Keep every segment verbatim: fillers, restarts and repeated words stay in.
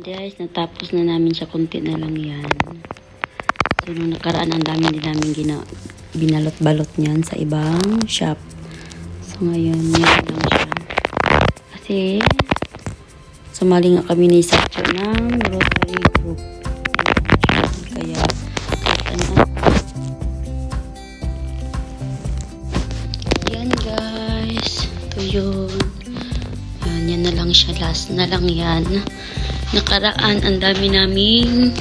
Guys, natapos na namin siya, konti na lang yan. So, nung nakaraan, ang dami din namin gina, binalot-balot niyan sa ibang shop. So, ngayon, yan lang siya. Kasi, sumali nga kami ni Sacho ng Rotary Group. Kaya, ano, yan guys. Ito yun. Yan, yan na lang siya. Last na lang yan. Nakaraan, ang dami naming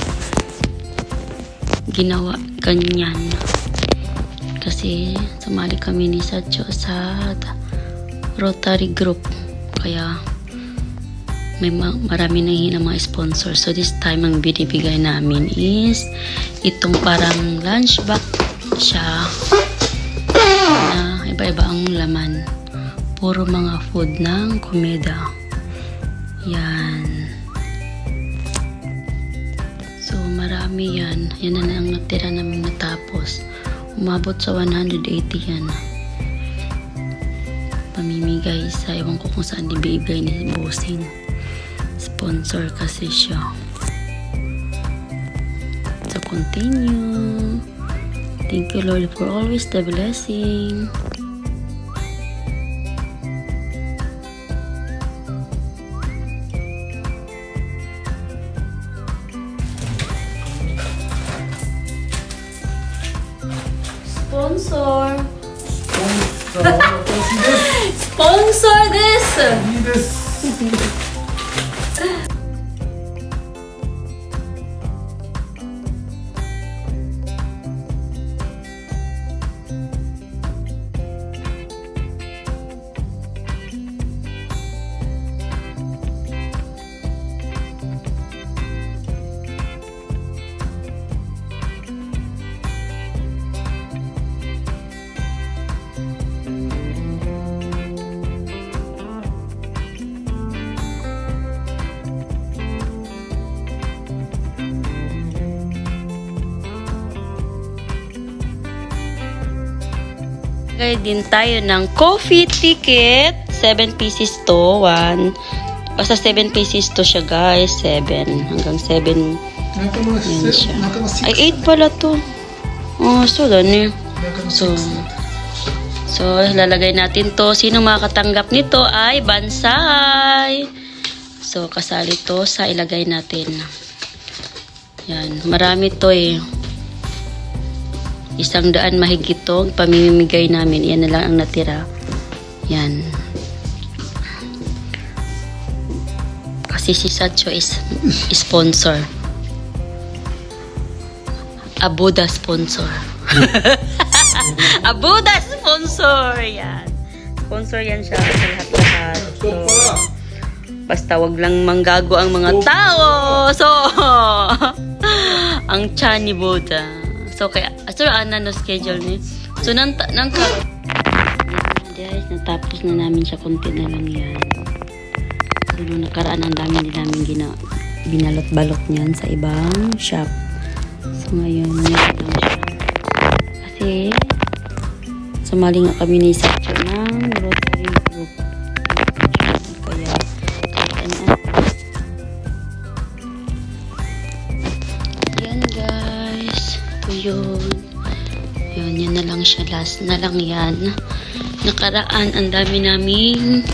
ginawa ganyan. Kasi sumali kami ni Sacho sa Rotary Group. Kaya may marami na yun ang mga sponsor. So this time, ang binibigay namin is itong parang lunch bag siya na iba-iba ang laman. Puro mga food ng komeda. Yan. So, marami yan. Yan na lang natira namin natapos. Umabot sa one hundred eighty yan. Pamimigay sa, ewan ko kung saan ibigay ni Bossing. Sponsor kasi siya. So, continue. Thank you, Lord, for always the blessing. Sponsor. Sponsor this. Gaya din tayo ng coffee ticket. seven pieces to. one. Basta seven pieces to siya guys. seven. Hanggang seven. Yan siya. Ay, eight pala to. Oh, so done eh. So, so, lalagay natin to. Sino makakatanggap nito ay Bansay. So, kasali to sa ilagay natin. Yan. Marami to eh. Isang daan mahigit to, pamimigay namin. Yan na lang ang natira. Yan. Kasi si Sacho is sponsor. Abuda sponsor. Abuda sponsor. Yan. Sponsor yan siya sa lahat-lahat. So, basta wag lang manggago ang mga tao. So, ang tiyan ni Buda. So, kaya, so, ana no schedule ni. So, nang, nang ka, guys, natapos na namin siya, konti na lang yan. So, nung nakaraan, ang dami din namin gina, binalot-balot niyan sa ibang shop. So, ngayon, yan lang siya. Kasi, sumali nga kami ni Sacho ng Rotary Group. Kaya, kahit ano, yan guys. Yun. Yun, yun na lang siya. Last na lang yan. Nakaraan, ang dami naming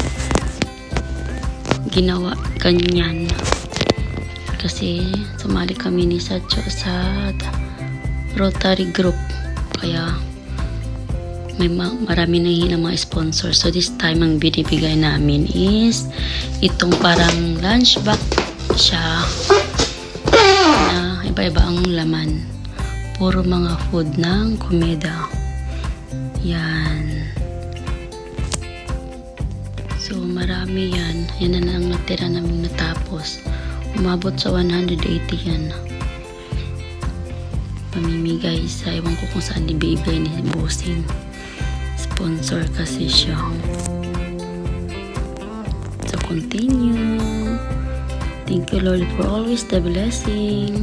ginawa ganyan. Kasi, sumali kami ni Sacho sa Rotary Group. Kaya, may marami na yun ang mga sponsor. So, this time, ang binibigay namin is itong parang lunch bag siya na iba-iba ang laman. Puro mga food ng komeda. Yan. So, marami yan. Yan na lang natira namin natapos. Umabot sa one hundred eighty yan. Pamimigay sa, ewan ko kung saan ibigay ni Bossing. Sponsor kasi siya. So, continue. Thank you, Lord, for always the blessing.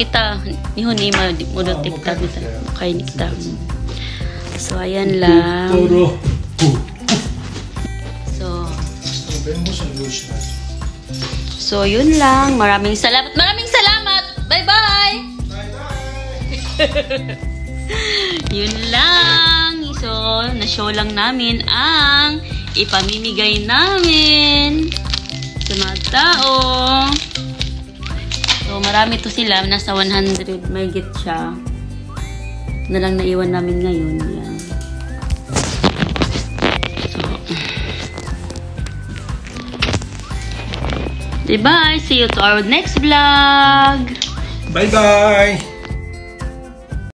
kita. Niho ni ma mo do tikta kita. Kay nikta. So ayan lang. So So yun lang. Maraming salamat. Maraming salamat. Bye-bye. Bye-bye. Yun lang. So, na-show lang namin ang ipamimigay namin sa mga tao. So, marami to sila. Nasa one hundred. May get siya. Na lang naiwan namin ngayon. Yan. So, bye-bye. See you to our next vlog. Bye-bye.